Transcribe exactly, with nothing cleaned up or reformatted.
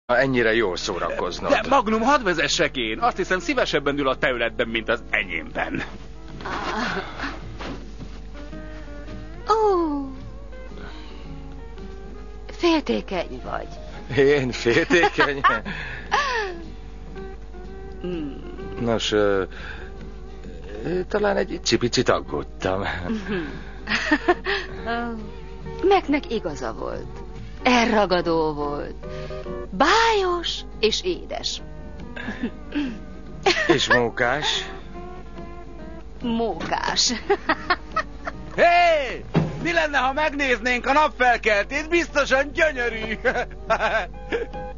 ennyire jól szórakoznod. De Magnum, hadd vezessek én. Azt hiszem, szívesebben ül a te ületben, mint az enyémben. Ó, féltékeny vagy. Én féltékeny? Nos, uh, talán egy cipicit aggódtam. Macnek igaza volt. Elragadó volt. Bájos és édes. És mókás? Mókás. Hé! Hey! Mi lenne, ha megnéznénk a napfelkeltét? Biztosan gyönyörű!